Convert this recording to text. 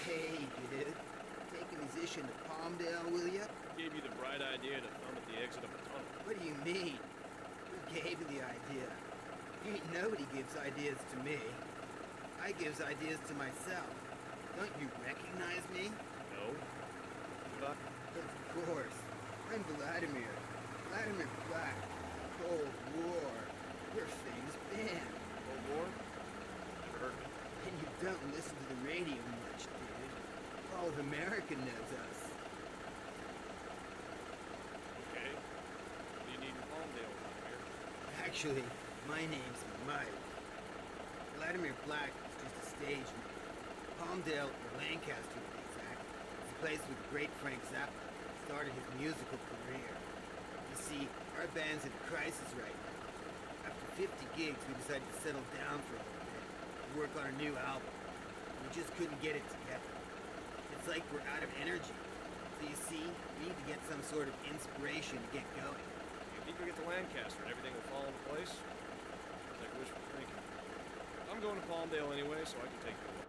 Hey, dude. Taking these ish into Palmdale, will ya? Gave you the bright idea to thumb at the exit of a tunnel. What do you mean? Who gave you the idea? Ain't nobody gives ideas to me. I gives ideas to myself. Don't you recognize me? No. Should I? Of course. I'm Vladimir. Vladimir Black. Cold War. We're famous band. Cold War? Never heard of it. And you don't listen to the radio much, dude. All of America knows us. Okay. What do you need in Palmdale, Vladimir? Actually, my name's Mike. Vladimir Black is just a stage name. Palmdale, or Lancaster to be exact, is the place where the great Frank Zappa started his musical career. You see, our band's in a crisis right now. After 50 gigs, we decided to settle down for a little bit and work on a new album. We just couldn't get it together. It's like we're out of energy. So you see, we need to get some sort of inspiration to get going. You think we get to Lancaster and everything will fall into place? Sounds like wishful thinking. I'm going to Palmdale anyway, so I can take you away.